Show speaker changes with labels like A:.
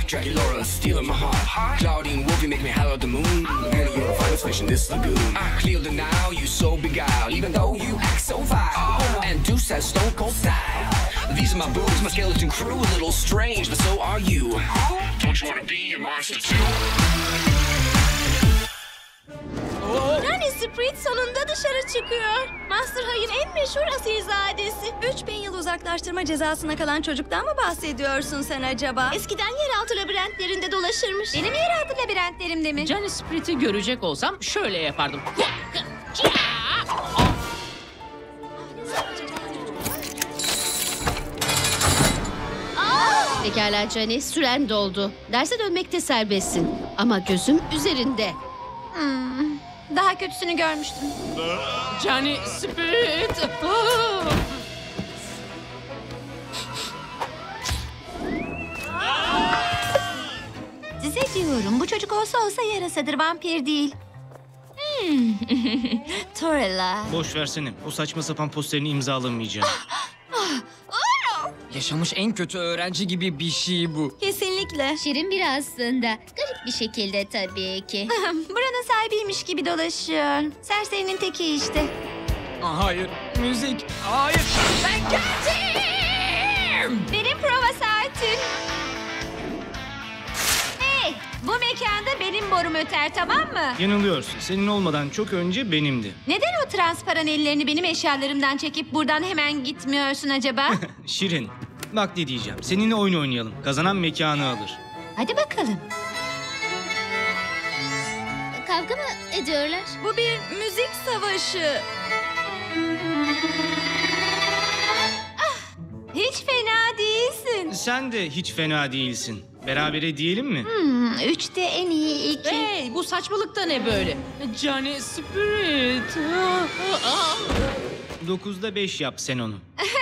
A: Dracula stealing my heart. Claudine Wolfie make me holler at the moon. And you're a finest fish in this lagoon. I clear the now, you so beguiled. Even though you act so vile. And Deuce has stone cold style. These are my boobs, my skeleton crew. A little strange, but so are you. Don't you wanna be a monster too?
B: Yani Sprite sonunda dışarı çıkıyor. Master High'ın en meşhur asilzadesi.
C: 3000 yıl uzaklaştırma cezasına kalan çocuktan mı bahsediyorsun sen acaba?
B: Eskiden yeraltı labirentlerinde dolaşırmış.
C: Benim yeraltı labirentlerimde mi?
D: Johnny Sprite'i görecek olsam şöyle yapardım.
E: Pekala Johnny, süren doldu. Derse dönmekte serbestsin. Ama gözüm üzerinde.
C: Daha kötüsünü görmüştüm.
D: Johnny Sprite!
C: Size diyorum, bu çocuk olsa olsa yarasadır, vampir değil. Torella.
F: Boş versene. O saçma sapan posterini imzalamayacağım.
G: Yaşamış en kötü öğrenci gibi bir şey bu.
C: Kesinlikle.
H: Şirin biri aslında. Garip bir şekilde tabii ki.
C: Buranın sahibiymiş gibi dolaşıyor. Serserinin teki işte.
G: Hayır, müzik. Hayır. Ben geldim.
C: Benim prova saatim. Hey, bu mekanda benim borum öter, tamam mı?
F: Yanılıyorsun. Senin olmadan çok önce benimdi.
C: Neden o transparan ellerini benim eşyalarımdan çekip buradan hemen gitmiyorsun acaba?
F: Şirin, bak ne diyeceğim. Seninle oyun oynayalım. Kazanan mekanı alır.
C: Hadi bakalım.
H: Kavga mı ediyorlar?
C: Bu bir müzik savaşı. Hiç fena değilsin.
F: Sen de hiç fena değilsin. Berabere diyelim mi?
C: 3'te en iyi 2.
D: Hey, bu saçmalık da ne böyle? Johnny Sprite!
F: 9'da 5 yap sen onu.